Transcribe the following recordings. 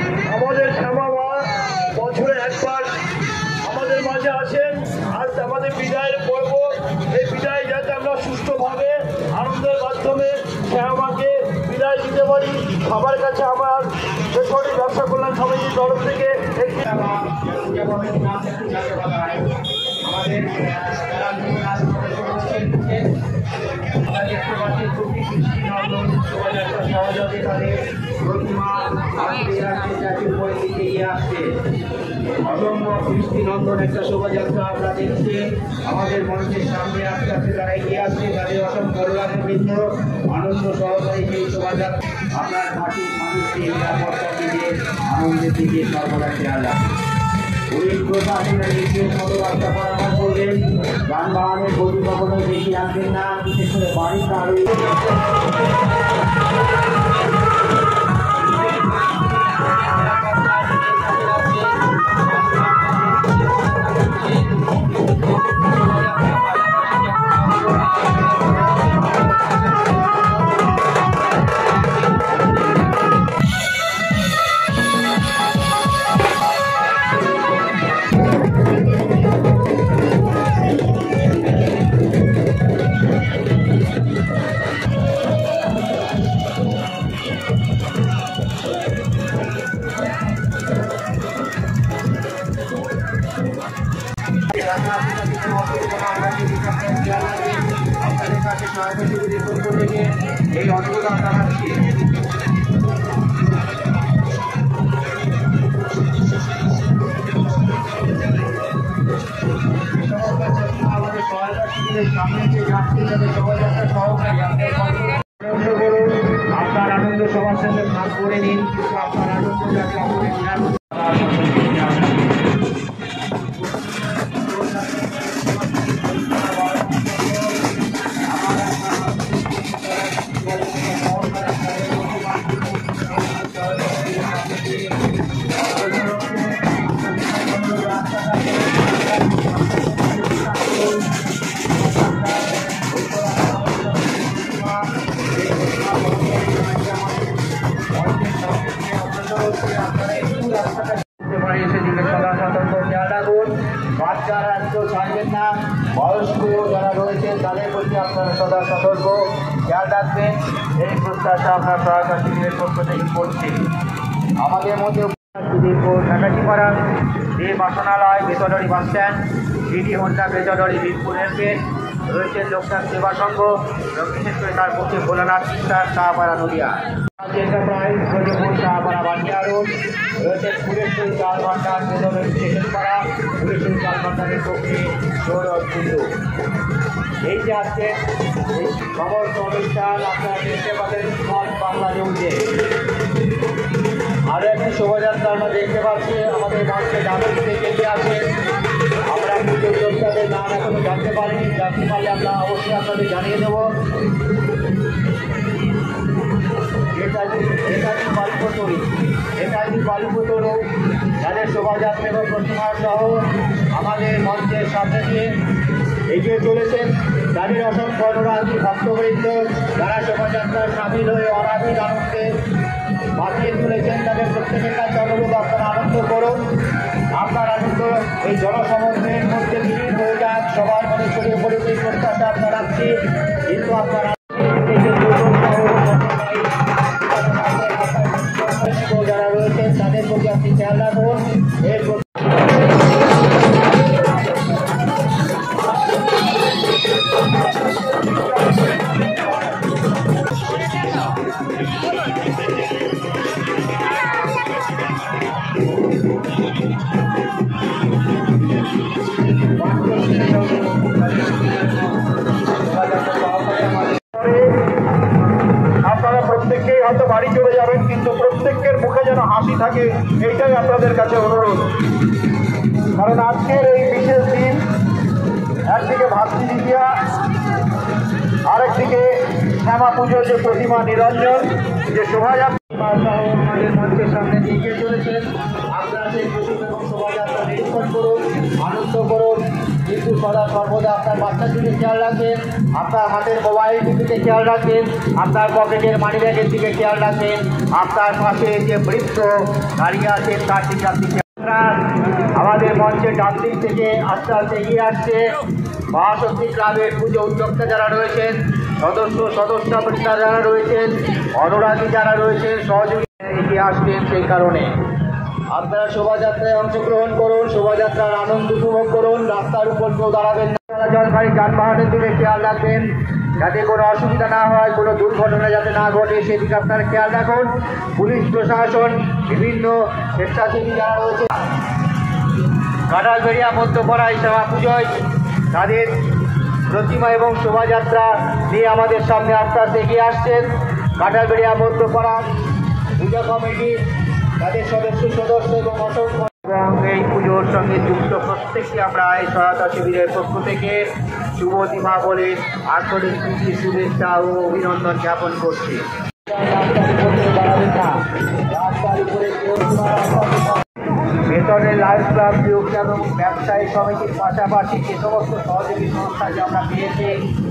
আমাদের শ্যামা মা বছরে একবার আমাদের মাঝে আসেন। আজ আমাদের বিদায়ের পর্ব, এই বিদায় যাতে আমরা সুষ্ঠুভাবে আনন্দের মাধ্যমে শ্যামাকে বিদায় দিতে পারি। সবার কাছে আমার বেসরকারি ব্যবসা কল্যাণ সমিতির তরফ থেকে একটি অসম্ভব দৃষ্টিনন্দন একটা শোভাযাত্রা আমরা দেখছি। আমাদের মঞ্চের সামনে আস্তে আস্তে তারা এগিয়ে আসছে, তাদের অসংখ্য বৃন্দ আনন্দ সহকারী সেই শোভাযাত্রা আপনার মাটির মানুষকে নিরাপত্তা দিকে আনন্দের দিকে সর্বদা খেয়াল রাখবে। পুলিশ প্রশাসনের নির্দেশ মতো রাস্তা পারাপার করবেন। যানবাহনের গতি কখনোই বেশি রাখবেন না, বিশেষ করে বাড়ির গাড়ি। আপনাদের কাছে সহায়তা সুবিধা এই অনুরোধ জানাচ্ছি। আমাদের সহায়তা শিবিরের সামনে যে যাত্রী যাদের শোভাযাত্রা সহকারী আপনার আনন্দ সবার সাথে ভাগ করে নিন। আপনার আনন্দ যাতে আপনি বাচ্চারা একটু ছাড়বেন না, বয়স্ক যারা রয়েছে তাদের প্রতি আপনারা সদা সতর্ক খেয়াল রাখবেন। এই প্রত্যাশা আপনার সহায়তা শিবিরের পক্ষ থেকে করছি। আমাদের মধ্যে ঢাকাটিপাড়া যে বাসনালয়, Betdari bus stand, GD Honda Betdari বীরপুরের গেট রয়েছে লোকনাথ সেবা সংঘ এবং বিশেষ করে তার পক্ষে Bholanath sister Shahpara Nadia enterprise Gajapur Shahpara Bandia road রয়েছে ফুলেশ্বরী চাল ভান্ডার বেতডারি স্টেশনপাড়া, ফুলেশ্বরী চাল ভান্ডারের পক্ষে সৌরভ কুণ্ডু। এই যে আজকে এই সমস্ত অনুষ্ঠান আপনারা দেখতে পাবেন সব বাংলা নিউজে। আরও একটি শোভাযাত্রা আমরা দেখতে পাচ্ছি আমাদের মঞ্চে ডানের দিকে এগিয়ে আছে। আমরা পুজো যোদ্ধাদের নাম এখনো জানতে পারিনি, জানতে পারলে আমরা অবশ্যই আপনাদের জানিয়ে দেবো। নেতাজি বালুপুতরু যাদের শোভাযাত্রা এবং প্রতিমা সহ আমাদের মঞ্চের সামনে দিয়ে এগিয়ে চলেছেন, তাদের অসংখ্য অনুরাগী ভক্তবৃন্দ যারা শোভাযাত্রায় সামিল হয়ে অনাবিল আনন্দে মাতিয়ে তুলেছেন, তাদের প্রত্যেকের কাছে অনুরোধ আপনারা আনন্দ করুন। আপনার আনন্দ এই জনসমুদ্রের মধ্যে বিলীন হয়ে যাক, সবার মনে ছড়িয়ে পড়ুক এই প্রত্যাশা আপনারা রাখছি। কিন্তু আপনারা যারা রয়েছেন তাদের প্রতি আপনি খেয়াল রাখুন। আপনারা প্রত্যেককেই হয়তো বাড়ি চলে যাবেন, কিন্তু প্রত্যেকের মুখে যেন হাসি থাকে, এইটাই আপনাদের কাছে অনুরোধ। কারণ আজকের এই বিশেষ দিন, একদিকে ভাতৃদ্বিতীয়া, আরেকদিকে শ্যামা পুজোর যে প্রতিমা নিরঞ্জন, যে শোভাযাত্রা আমাদের মঞ্চের সামনে এগিয়ে চলেছেন। আপনারা সেই প্রতিমা এবং শোভাযাত্রা নিরীক্ষণ করুন, আনন্দ করুন। কিন্তু কিন্তু সদা সর্বদা আপনার বাচ্চার দিকে খেয়াল রাখবেন, আপনার হাতের মোবাইলের দিকে খেয়াল রাখবেন, আপনার পকেটের মানিব্যাগের দিকে খেয়াল রাখবেন, আপনার পাশে যে বৃদ্ধ দাঁড়িয়ে আছেন তার দিকে আপনি আমাদের মঞ্চের ডান দিক থেকে আস্তে আস্তে এগিয়ে আসছে মহাশক্তি ক্লাবের পুজো উদ্যোক্তা যারা রয়েছেন, সদস্যবৃন্দা যারা রয়েছেন, অনুরাগী যারা রয়েছেন, সহযোগী এগিয়ে আসবেন। সেই কারণে আপনারা শোভাযাত্রায় অংশগ্রহণ করুন, শোভাযাত্রার আনন্দ উপভোগ করুন, রাস্তার উপর কেউ দাঁড়াবেন না, চলাচলকারী যানবাহনের দিকে খেয়াল রাখবেন যাতে কোনো অসুবিধা না হয়, কোনো দুর্ঘটনা যাতে না ঘটে সেদিকে আপনারা খেয়াল রাখুন। পুলিশ প্রশাসন, বিভিন্ন স্বেচ্ছাসেবী যারা রয়েছে, কাঁঠালবেড়িয়া মধ্যপাড়ায় সেবা পুজোয় তাদের প্রতিমা এবং শোভাযাত্রা নিয়ে আমাদের সামনে আস্তে আস্তে এগিয়ে আসছেন কাঁঠালবেড়িয়া মধ্যপাড়া পূজা কমিটি, তাদের সদস্য এবং অসংখ্য এবং এই পুজোর সঙ্গে যুক্ত প্রত্যেককে আমরা এই সহায়তা শিবিরের পক্ষ থেকে শুভ দীপাবলির আন্তরিক প্রীতি, শুভেচ্ছা ও অভিনন্দন জ্ঞাপন করছি। বেতনের লায়ন্স ক্লাব এবং ব্যবসায়ী সমিতির পাশাপাশি যে সমস্ত সহযোগী সংস্থাকে আমরা পেয়েছি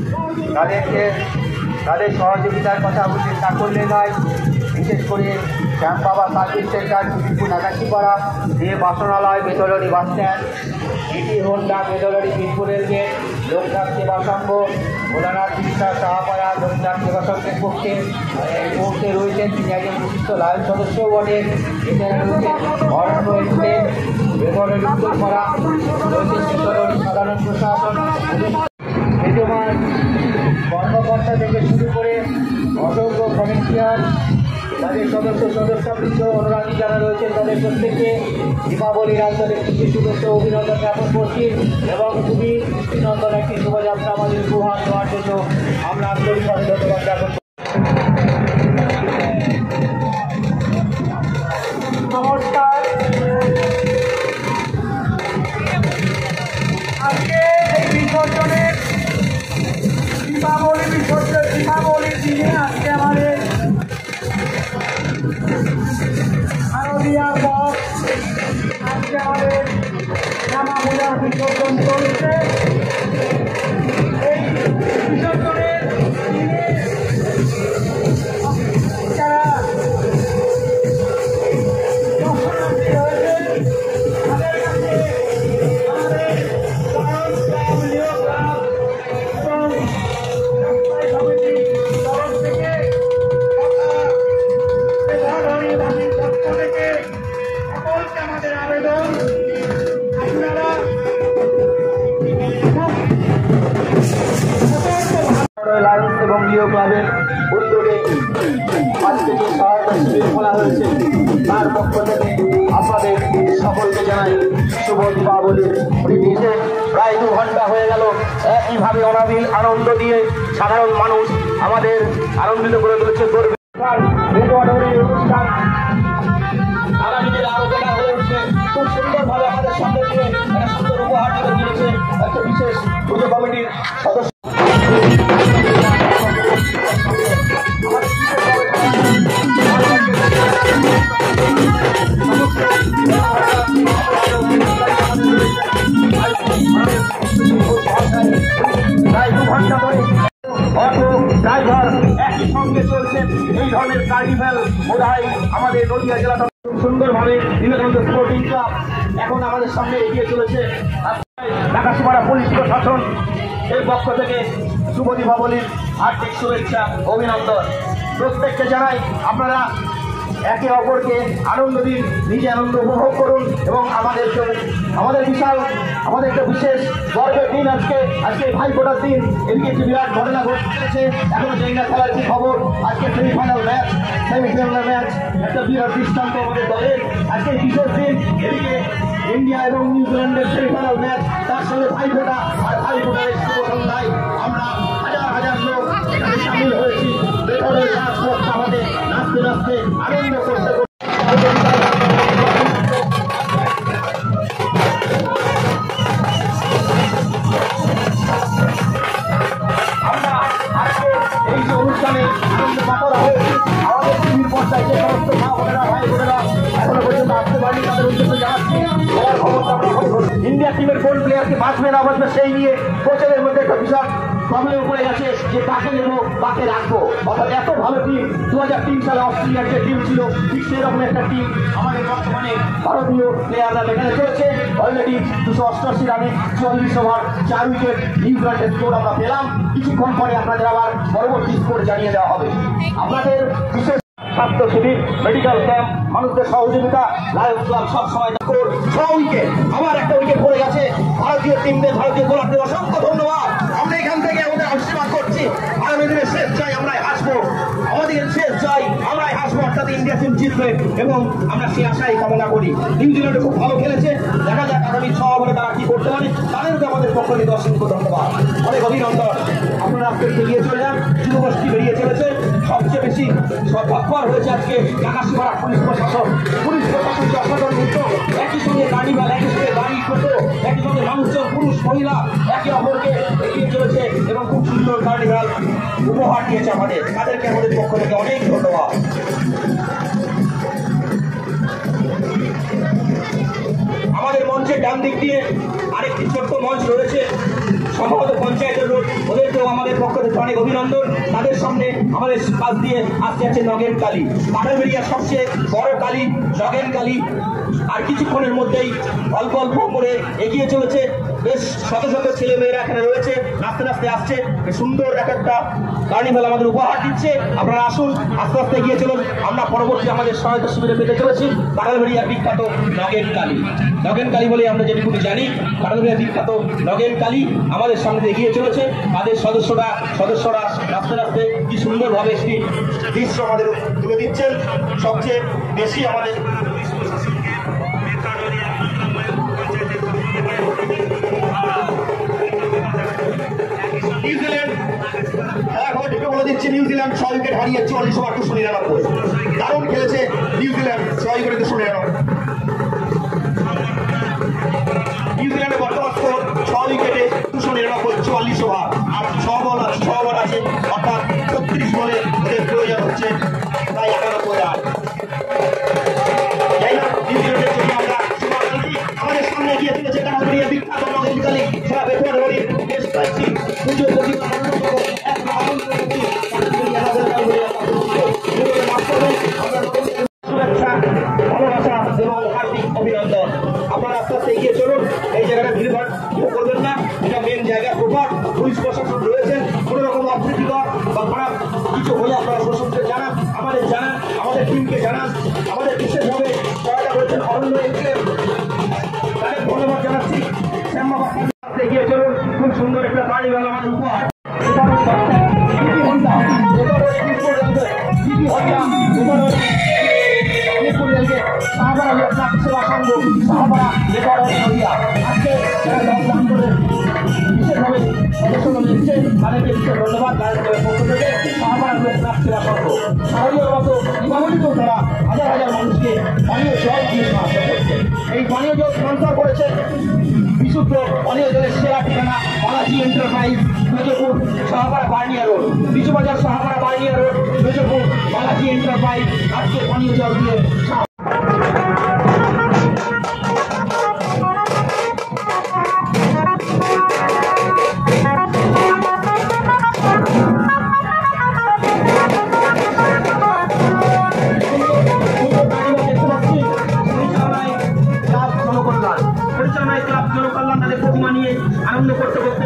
তাদের সহযোগিতার কথা উল্লেখ না করলে নয়। বিশেষ করে শ্যাম বাবা সার্ভিস সেন্টার, চুরিপুর নাগাছিপাড়া, যে বাসনালয়, Betlari bus stand, ET Honda, Betlari বীরপুরের গেট, লোকনাথ সেবা সংঘ, ভোলানাথ চিকিৎসা সাহাপাড়া, লোকনাথ সেবা সংঘের পক্ষে এই মুহূর্তে রয়েছেন তিনি একজন বিশিষ্ট লায়ন সদস্যও বটেন। এছাড়া রয়েছেন অরণ্য এস্টেট, বেতলরি উত্তরপাড়া, রয়েছে বেতলরি সাধারণ প্রশাসন, বিদ্যমান কর্মকর্তা থেকে শুরু করে অসংখ্য ভলেন্টিয়ার, তাদের সদস্যবৃন্দ, অনুরাগী যারা রয়েছেন তাদের প্রত্যেককে দীপাবলির আন্তরিক শুভেচ্ছা অভিনন্দন জ্ঞাপন করছি এবং খুবই দৃষ্টিনন্দন একটি শোভাযাত্রা আমাদের উপহার দেওয়ার জন্য আমরা আন্তরিকভাবে ধন্যবাদ জ্ঞাপন করছি। নমস্কার। আজকে এই বিসর্জনের দীপাবলির দিনে আজকে আমাদের শারদীয়ার পর আজকে আমাদের শ্যামা পূজার বিসর্জন চলছে। এই বিসর্জনের দিনে যারা দর্শনার্থী রয়েছে তাদের কাছে আমাদের লায়ন্স ক্লাব, লিও ক্লাব এবং সমিতির তরফ থেকে সকলকে আমাদের আবেদন, আপনারা লায়ন্স এবং লিও ক্লাবের উদ্যোগে আজকে যে সহায়তা শিবির খোলা হয়েছে তার পক্ষ থেকে আপনাদের সকলকে জানাই শুভ দীপাবলির প্রীতি। প্রায় 2 ঘন্টা হয়ে গেল একইভাবে অনাবিল আনন্দ দিয়ে সাধারণ মানুষ আমাদের আনন্দিত করে তুলেছে। অনুষ্ঠান আগামী দিনে আরো বেড়া হয়ে উঠছে, খুব সুন্দরভাবে আমাদের সামনে দিয়ে একটা সুন্দর উপহার তুলে দিয়েছে একটা বিশেষ পুজো কমিটির সদস্য। প্রায় 2 ঘন্টা ধরে অটো ড্রাইভার একই সঙ্গে চলছে এই ধরনের কার্নিভ্যাল বোধহয় আমাদের নদিয়া জেলাটা সুন্দরভাবে বিবেকানন্দ স্পোর্টিং ক্লাব এখন আমাদের সামনে এগিয়ে চলেছে। নাগাছিপাড়া পুলিশ প্রশাসন এই পক্ষ থেকে শুভ দীপাবলির হার্দিক শুভেচ্ছা অভিনন্দন প্রত্যেককে জানাই। আপনারা একে অপরকে আনন্দ দিন, নিজে আনন্দ উপভোগ করুন এবং আমাদের একটা বিশেষ গর্বের দিন আজকে ভাইফোঁটার দিন। এদিকে একটি বিরাট ঘটনা ঘটেছে, এখনো জানি না খেলার কি খবর। আজকে সেমিফাইনাল ম্যাচ একটা বিরাট দৃষ্টান্ত আমাদের দলের। আজকে বিশেষ দিন, এদিকে ইন্ডিয়া এবং নিউজিল্যান্ডের সেমিফাইনাল ম্যাচ, তার সঙ্গে ভাইফোঁটা। আর ভাইফোঁটার এই শুভ সন্ধ্যায় আমরা হাজার লোক এখানে সামিল হয়েছি। বেতনের আমাদের নাচতে নাচতে আনন্দ করতে আমরা আজকে এই যে অনুষ্ঠানে আনন্দ মাতারা হয়েছি। আমাদের টিভির পর্দায় যে সমস্ত মা বোনেরা, ভাই বোনেরা এখনো পর্যন্ত আসতে পারেনি তাদের উদ্দেশ্যে জানাচ্ছি ইন্ডিয়া টিমের কোন প্লেয়ার কি বাঁচবে না বাঁচবে সেই নিয়ে কোচের মধ্যে একটা বিশাল প্রবলেম পড়ে গেছে যে কাকে নেবো কাকে রাখবো। অর্থাৎ এত ভালো টিম 2003 সালে অস্ট্রেলিয়ার যে টিম ছিল ঠিক সেরকম একটা টিম আমাদের বর্তমানে ভারতীয় প্লেয়াররা এখানে চলেছে। অলরেডি 288 রানে 44 ওভার 4 উইকেট নিউজিল্যান্ডের স্কোর আমরা পেলাম। কিছুক্ষণ পরে আপনাদের আবার পরবর্তী স্কোর জানিয়ে দেওয়া হবে। আপনাদের বিশেষ স্বাস্থ্য শিবির, মেডিকেল ক্যাম্প, মানুষদের সহযোগিতা, লায়ন্স ক্লাব সবসময় 6 উইকেট, আবার একটা উইকেট পড়ে গেছে ভারতীয় টিমদের, ভারতীয় বোলারদের অসংখ্য ধন্যবাদ। আমরা এখান থেকে আমাদের আশীর্বাদ করছি আগামী দিনের শেষ জয় আমরাই হাসবো, আমাদের শেষ জয় আমরাই হাসবো, অর্থাৎ ইন্ডিয়া টিম জিতবে এবং আমরা সেই আশাই কামনা করি। নিউজিল্যান্ডে খুব ভালো খেলেছে, দেখা যাক আগামী 6 ওভারে তারা কি করতে পারে। তাদেরকে আমাদের পক্ষ থেকে অসংখ্য ধন্যবাদ, অনেক অভিনন্দন। আপনারা আজকে এগিয়ে চলে যান, যুবগোষ্ঠী বেরিয়ে চলেছে। সবচেয়ে বেশি তৎপর হয়েছে আজকে কাকাশিপাড়া পুলিশ প্রশাসন যে অসাধারণ উদ্যোগ, একই সঙ্গে কার্নিভাল, একই সঙ্গে গাড়ি টোটো, একই সঙ্গে মানুষজন পুরুষ মহিলা একে অপরকে এগিয়ে চলেছে এবং খুব সুন্দর কার্নিভাল উপহার দিয়েছে আমাদের। তাদেরকে আমাদের পক্ষ থেকে অনেক ধন্যবাদ। আমাদের মঞ্চের ডান দিক দিয়ে আরেকটি ছোট্ট মঞ্চ রয়েছে, সম্ভবত পঞ্চায়েতের রোড, ওদেরকেও আমাদের পক্ষ থেকে অনেক অভিনন্দন। তাদের সামনে আমাদের কাছ দিয়ে আসতে আছে নগেন কালী, পাড়াবেড়িয়ার সবচেয়ে বড় কালী নগেন কালী। আর কিছুক্ষণের মধ্যেই অল্প অল্প করে এগিয়ে চলেছে, বেশ শত শত ছেলে মেয়েরা এখানে রয়েছে, নাচতে নাচতে আসছে, সুন্দর একটা কার্নিভাল আমাদের উপহার দিচ্ছে। আপনারা আসুন, আস্তে আস্তে এগিয়ে চলুন। আমরা পরবর্তী আমাদের সহায়তা শিবিরে পেতে চলেছি পাড়াবেড়িয়ার বিখ্যাত নগেন কালী। নগেন কালী বলে আমরা যেটুকু জানি, পাড়াবেড়িয়ার বিখ্যাত নগেন কালী আমাদের সামনে এগিয়ে চলেছে। তাদের সদস্যরা নাচতে নাচতে কি সুন্দরভাবে একটি দৃশ্য আমাদের তুলে দিচ্ছেন। সবচেয়ে বেশি আমাদের নিউজিল্যান্ড খেলাঘর ঢুকে বলে দিচ্ছে, নিউজিল্যান্ড 6 উইকেট হারিয়ে 44 ওভার 299। দারুণ খেলেছে নিউজিল্যান্ড, 6 উইকেটে 299। নিউজিল্যান্ডের বর্তমান স্কোর 6 উইকেটে 299, 44 ওভার আর 6 বল আছে, অর্থাৎ 36 বলে ওদের প্রয়োজন হচ্ছে প্রায় 91 রান। যাই হোক, নিউজিল্যান্ডের জন্য আমরা শুভাকাঙ্ক্ষী। আমাদের সামনে এগিয়ে চলেছে কানাডিয়ার বিখ্যাত নগেন কালী, সারা বেতোয়ারি বেশ পাচ্ছি পুজো প্রতিমা এক আনন্দ করছি। শুভেচ্ছা, ভালোবাসা এবং হার্দিক অভিনন্দন। আপনারা আস্তে আস্তে এগিয়ে চলুন, এই জায়গাটা ভিড়ভাড় করবেন না, এটা মেন জায়গা। প্রপার পুলিশ প্রশাসন রয়েছেন, কোনো রকম অপ্রীতিকর বা খারাপ কিছু হলে আপনারা প্রশাসনকে জানান, আমাদের জানান, আমাদের টিমকে জানান। আমাদের বিশেষভাবে সহায়তা করেছেন অরণ্য এনক্লেভ, তাদের ধন্যবাদ জানাচ্ছি। এগিয়ে চলুন, খুব সুন্দর একটা কার্নিভাল আমাদের উপহার। বিশেষভাবে সদস্যরা নিচ্ছে, তাদেরকে বিশেষ ধন্যবাদ। পক্ষ থেকে শারদীয় মতো দীপাবলিতেও তারা হাজার হাজার মানুষকে পানীয় জল দিয়ে সাহায্য করছে। এই পানীয় জল স্পন্সর করেছে বিশুদ্ধ পানীয় জলের সেরা ঠিকানা Balaji enterprise, Mejpur Sahapara Barnia road, Bishubazar Sahapara Barnia road, Mejpur Balaji enterprise আজকে পানীয় জল দিয়ে ক্লাব জনকল্যাণ তাদের প্রতিমা নিয়ে আনন্দ করতে করতে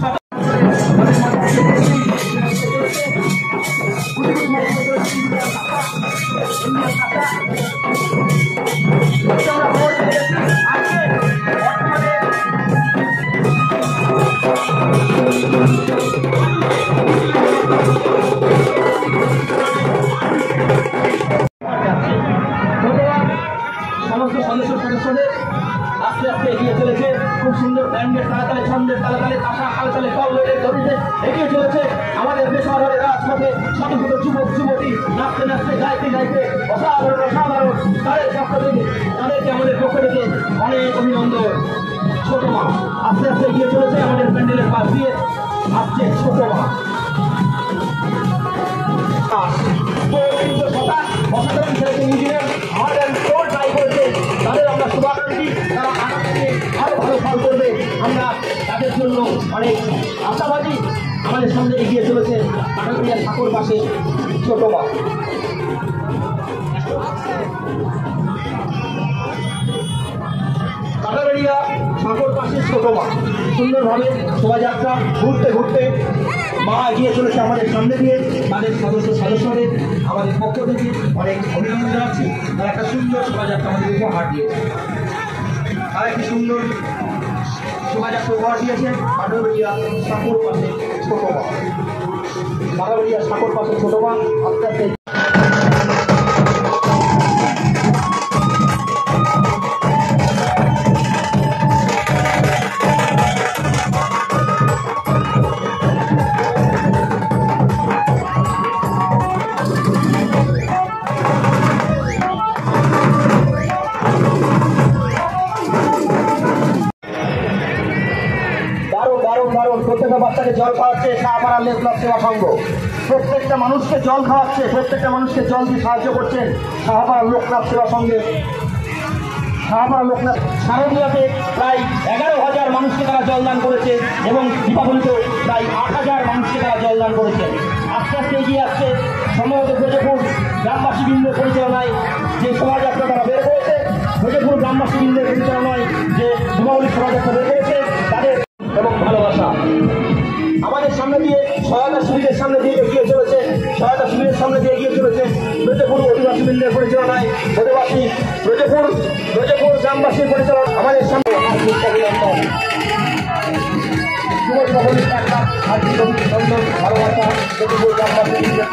সমস্ত সদস্যদের আস্তে আস্তে এগিয়ে চলেছে। খুব সুন্দর ব্যান্ডের তালাতালে, ছন্দের তালাতালে, তাসা তালাতালে তলবেদের গতিতে এগিয়ে চলেছে আমাদের বেসরকারি রাজপথে শত শত যুবক যুবতী নাচতে নাচতে গাইতে গাইতে অসাধারণ তাদের পক্ষ থেকে, তাদেরকে আমাদের পক্ষ থেকে অনেক অভিনন্দন। ছোট মা আস্তে আস্তে এগিয়ে চলেছে আমাদের প্যান্ডেলের পাশ দিয়ে, আসছে ছোট মা। অসাধারণ খেলেছে নিউজিল্যান্ড, আমাদের স্কোর ট্রাই করেছে, তাদের আমরা শুভাকাঙ্ক্ষী, তারা আগামী আরো ভালো ফল করবে। আমরা এবং অনেক আশাবাদী আমাদের সামনে এগিয়ে চলেছে কাঁঠালবাড়িয়া ঠাকুর পাশে ছোট মা। কাঁঠালবাড়িয়া ঠাকুর পাশে ছোট মা সুন্দরভাবে শোভাযাত্রা ঘুরতে ঘুরতে মা এগিয়ে চলেছে আমাদের সামনে দিয়ে। তাদের সদস্যদের আমাদের পক্ষ থেকে অনেক অভিনন্দন জানাচ্ছি। তারা একটা সুন্দর শোভাযাত্রা আমাদের উপহার দিয়েছে। আর একটি সুন্দর শোভাযাত্রা উপহার দিয়েছেন কাঁঠালবাড়িয়া ঠাকুর পাশে ছোট মা। কাঁঠালবাড়িয়া ঠাকুর পাশে ছোট মা আস্তে আস্তে প্রত্যেকটা বাচ্চাকে জল খাওয়াচ্ছে শাহপাড়া লেক ক্লাব সেবা সংঘ। প্রত্যেকটা মানুষকে জল খাওয়াচ্ছে, প্রত্যেকটা মানুষকে জল দিয়ে সাহায্য করছেন শাহপাড়া লোক ক্লাব সেবা সংঘে। শাহপাড়া লোক ক্লাব শারদীয়াতে প্রায় 11,000 মানুষকে তারা জলদান করেছে এবং দীপাবলিতেও প্রায় 8,000 মানুষকে তারা জলদান করেছেন। আস্তে আস্তে এগিয়ে আসছে সম্ভবত ব্রজপুর গ্রামবাসী বৃন্দের পরিচালনায় যে শোভাযাত্রা তারা বের করেছে, ব্রজপুর গ্রামবাসী বৃন্দের পরিচালনায় যে দীপাবলির শোভাযাত্রা বের করেছে তাদের এবং ভালোবাসা আমাদের সামনে দিয়ে সহায়তা শিবিরের সামনে দিয়ে এগিয়ে চলেছে। সহায়তা শিবিরের সামনে দিয়ে এগিয়ে চলেছে ব্রজপুর অধিবাসী বৃন্দের পরিচালনায় ব্রজপুর গ্রামবাসীর পরিচালনা আমাদের সামনে ভালোবাসা ব্রজপুর গ্রামবাসী বৃন্দের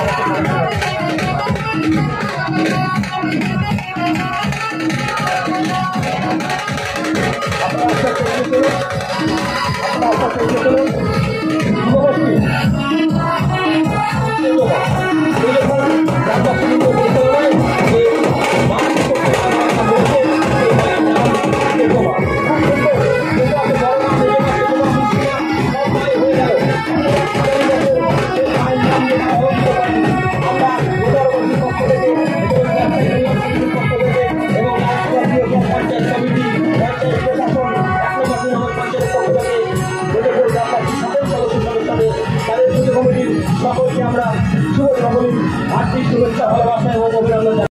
সকলকে আমরা শুভ দীপাবলির আর্থিক শুভেচ্ছা ভালোবাসা